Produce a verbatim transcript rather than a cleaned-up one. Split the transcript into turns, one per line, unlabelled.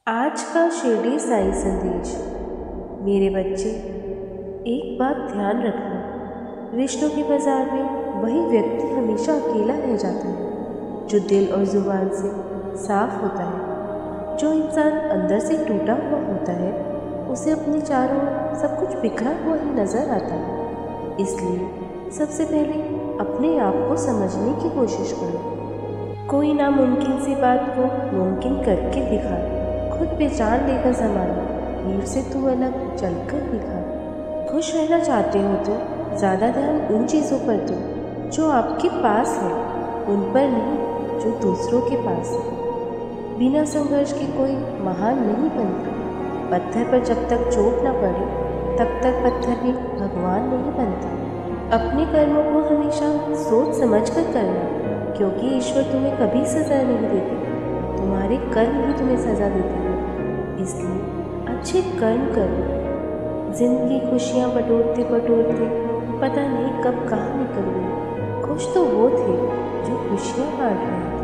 आज का शिरडी साई संदेश। मेरे बच्चे, एक बात ध्यान रखना, रिश्तों के बाजार में वही व्यक्ति हमेशा अकेला रह जाता है जो दिल और जुबान से साफ होता है। जो इंसान अंदर से टूटा हुआ होता है उसे अपने चारों ओर सब कुछ बिखरा हुआ ही नजर आता है। इसलिए सबसे पहले अपने आप को समझने की कोशिश करो। कोई नामुमकिन सी बात को मुमकिन करके दिखा, खुद पहचान लेकर संभाला, भीड़ से तू अलग चलकर दिखा। खुश रहना चाहते हो तो ज़्यादा ध्यान उन चीज़ों पर दो जो आपके पास है, उन पर नहीं जो दूसरों के पास है। बिना संघर्ष के कोई महान नहीं बनता। पत्थर पर जब तक चोट न पड़े तब तक पत्थर भी भगवान नहीं बनता। अपने कर्मों को हमेशा सोच समझ कर करना, क्योंकि ईश्वर तुम्हें कभी सज़ा नहीं देते, तुम्हारे कर्म ही तुम्हें सज़ा देते हैं। इसलिए अच्छे कर्म करो। जिंदगी खुशियाँ बटोरते बटोरते पता नहीं कब कहाँ निकल गई। खुश तो वो थे जो खुशियाँ बांट रहे थे।